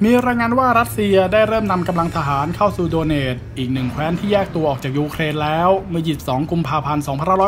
มีรายงานว่ารัสเซียได้เริ่มนำกำลังทหารเข้าสู่โดเนตอีกหนึ่งแคว้นที่แยกตัวออกจากยูเครนแล้วเมื่อ22 กุมภาพันธ์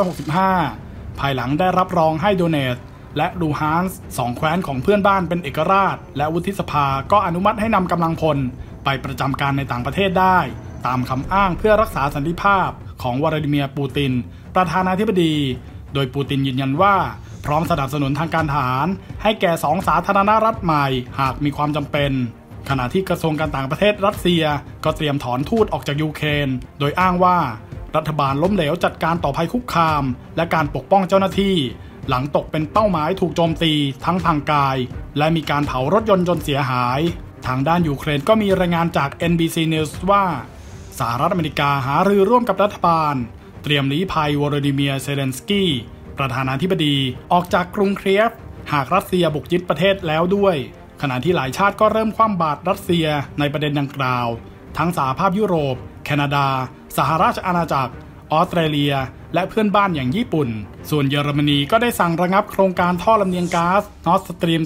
2565 ภายหลังได้รับรองให้โดเนตและลูฮานส์สองแคว้นของเพื่อนบ้านเป็นเอกราชและวุฒิสภาก็อนุมัติให้นำกำลังพลไปประจำการในต่างประเทศได้ตามคำอ้างเพื่อรักษาสันติภาพของวลาดิเมียร์ปูตินประธานาธิบดีโดยปูตินยืนยันว่าพร้อมสนับสนุนทางการทหารให้แก่สองสาธารณรัฐใหม่หากมีความจำเป็นขณะที่กระทรวงการต่างประเทศรัสเซียก็เตรียมถอนทูตออกจากยูเครนโดยอ้างว่ารัฐบาลล้มเหลวจัดการต่อภัยคุกคามและการปกป้องเจ้าหน้าที่หลังตกเป็นเป้าหมายถูกโจมตีทั้งทางกายและมีการเผารถยนต์จนเสียหายทางด้านยูเครนก็มีรายงานจาก NBC News ว่าสหรัฐอเมริกาหารือร่วมกับรัฐบาลเตรียมลี้ภัยวลาดิเมียร์เซเลนสกี้ประธานาธิบดีออกจากกรุงเคียฟหากรัสเซียบุกยึดประเทศแล้วด้วยขณะที่หลายชาติก็เริ่มคว่ำบาตรรัสเซียในประเด็นดังกล่าวทั้งสหภาพยุโรปแคนาดาสหราชอาณาจักรออสเตรเลียและเพื่อนบ้านอย่างญี่ปุ่นส่วนเยอรมนีก็ได้สั่งระงับโครงการท่อลำเลียงก๊าซ Nord Stream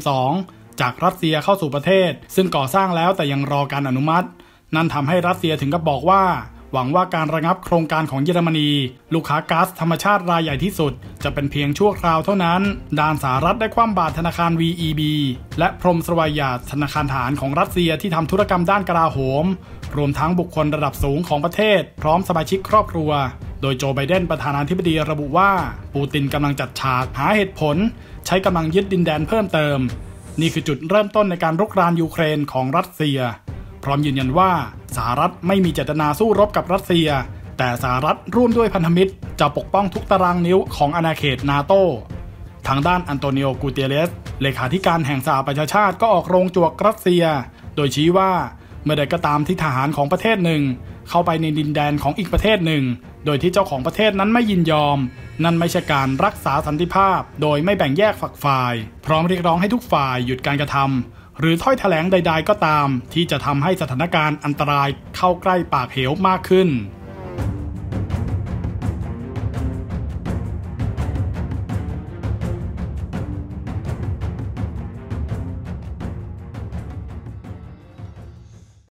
2 จากรัสเซียเข้าสู่ประเทศซึ่งก่อสร้างแล้วแต่ยังรอการอนุมัตินั่นทำให้รัสเซียถึงกับบอกว่าหวังว่าการระงับโครงการของเยอรมนีลูกค้าก๊าซธรรมชาติรายใหญ่ที่สุดจะเป็นเพียงชั่วคราวเท่านั้นด้านสหรัฐได้คว่ำบาตรธนาคาร VEB และพรมสวายาธนาคารทหารของรัสเซียที่ทำธุรกรรมด้านกลาโหมรวมทั้งบุคคลระดับสูงของประเทศพร้อมสมาชิกครอบครัวโดยโจไบเดนประธานาธิบดีระบุว่าปูตินกำลังจัดฉากหาเหตุผลใช้กำลังยึดดินแดนเพิ่มเติมนี่คือจุดเริ่มต้นในการรุกรานยูเครนของรัสเซียพร้อมยืนยันว่าสหรัฐไม่มีเจตนาสู้รบกับรัสเซียแต่สหรัฐร่วมด้วยพันธมิตรจะปกป้องทุกตารางนิ้วของอาณาเขตนาโต้ทางด้านอันโตนิโอ กูเตเรสเลขาธิการแห่งสหประชาชาติก็ออกโรงจวกรัสเซียโดยชี้ว่าเมื่อใดก็ตามที่ทหารของประเทศหนึ่งเข้าไปในดินแดนของอีกประเทศหนึ่งโดยที่เจ้าของประเทศนั้นไม่ยินยอมนั่นไม่ใช่การรักษาสันติภาพโดยไม่แบ่งแยกฝักฝ่ายพร้อมเรียกร้องให้ทุกฝ่ายหยุดการกระทำหรือถ้อยแถลงใดๆก็ตามที่จะทำให้สถานการณ์อันตรายเข้าใกล้ปากเหวมากขึ้น